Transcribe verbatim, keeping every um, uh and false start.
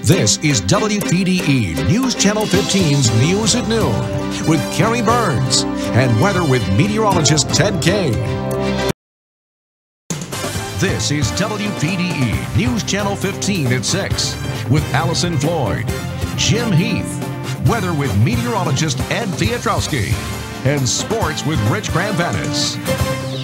This is W P D E News Channel fifteen's News at Noon with Carrie Burns and weather with meteorologist Ted Kane. This is W P D E News Channel fifteen at six with Allison Floyd, Jim Heath, weather with meteorologist Ed Piotrowski, and sports with Rich Gramvanis.